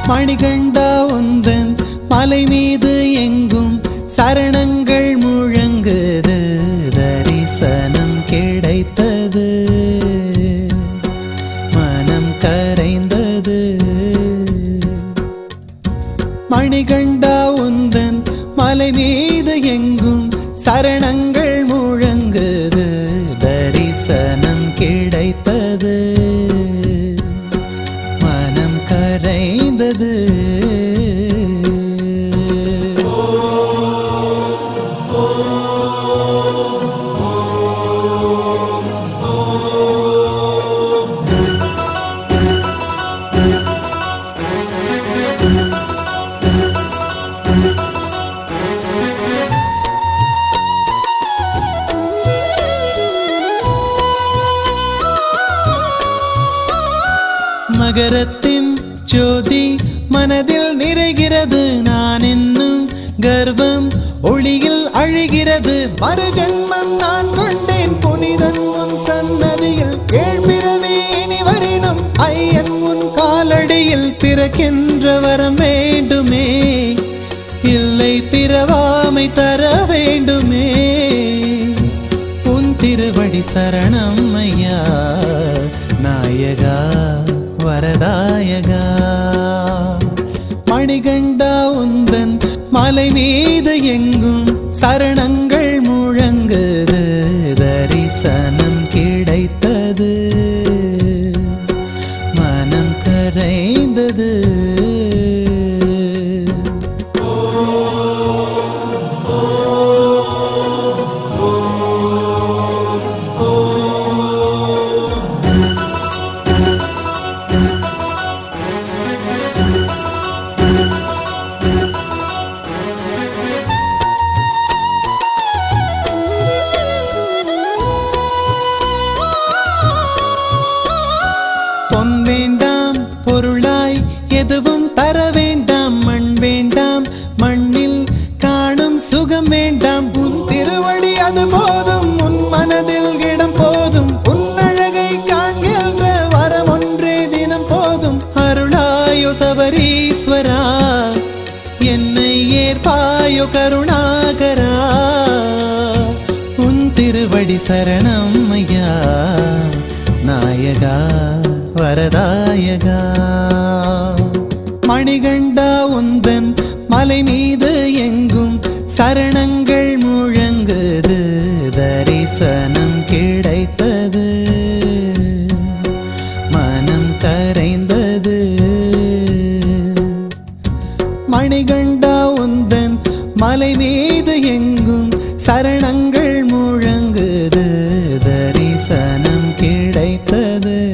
மணிகண்டா உந்தன் மலை மீது எங்கும் சரணங்கள் முழங்குது தரிசனம் கிடைத்தது மனம் கரைந்தது மணிகண்டா உந்தன் மலை மீது எங்கும் சரணங்கள் முழங்குது தரிசனம் கிடைத்தது மனம் கரைந்தது மகரத்தின் ஜோதி மனதில் நிறைகிறது நான் என்னும் கர்வம் ஒளியில் அழுகிறது மறுஜன்மம் நான் கொண்டேன் புனிதன் உன் சன்னதியில் கேள்பிறவே இனி வரினும் ஐயன் உன் காலடியில் பிறக்கின்ற வரம் வேண்டுமே இல்லை பிறவாமை தர வேண்டுமே உன் திருவடி சரணம் ஐயா நாயகா வரதாயகா மணிகண்டா உந்தன் மலை மீது எங்கும் சரணங்கள் முழங்குது தரிசனம் கிடைத்தது மனம் கரைந்தது பொன் வேண்டாம் பொருளாய் எதுவும் தர வேண்டாம் மண் வேண்டாம் மண்ணில் காணும் சுகம் வேண்டாம் உன் திருவடி அது போதும் உன் மனதில் இடம் போதும் உன் அழகை காண்கின்ற வரம் ஒன்றே தினம் போதும் அருளாயோ சபரீஸ்வரா என்னை ஏற்பாயோ கருணாகரா உன் திருவடி சரணம் ஐயா நாயகா வரதாயகா மணிகண்டா உந்தன் மலை மீது எங்கும் சரணங்கள் முழங்குது தரிசனம் கிடைத்தது மனம் கரைந்தது மணிகண்டா உந்தன் மலை மீது எங்கும் சரணங்கள் முழங்குது தரிசனம் கிடைத்தது